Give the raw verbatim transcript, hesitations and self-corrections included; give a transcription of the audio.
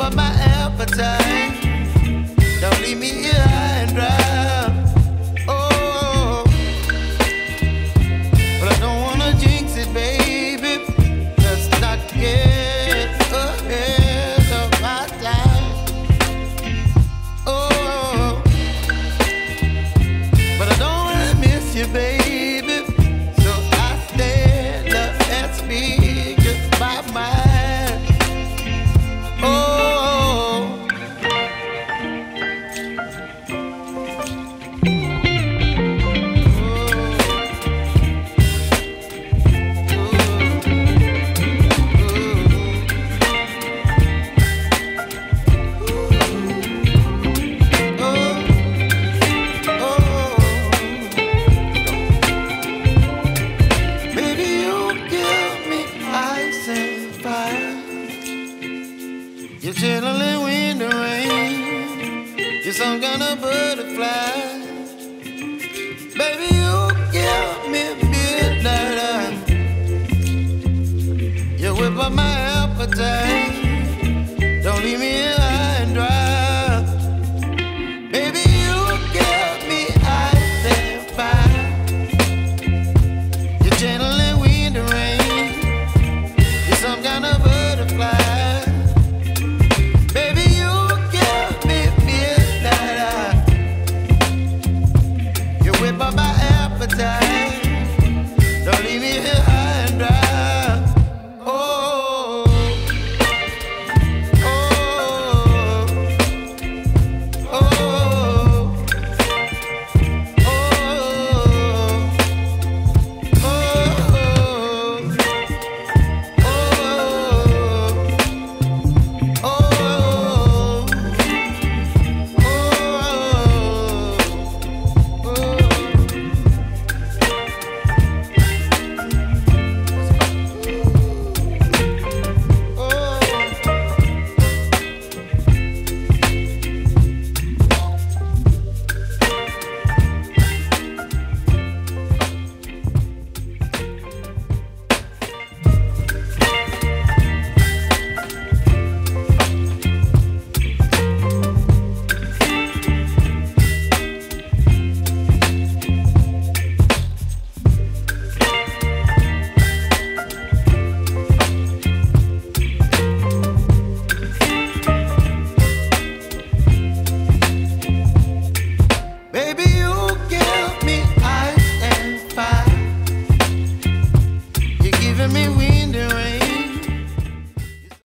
up my appetite. Don't leave me here high and dry. Oh, but I don't wanna jinx it, baby. Let's not get ahead of my time. Oh, but I don't wanna miss you, baby. So I stand up and speak just my mind. Oh. You're chilling when the rain. You're some kind of butterfly. Baby, you give me midnight. You whip up my appetite.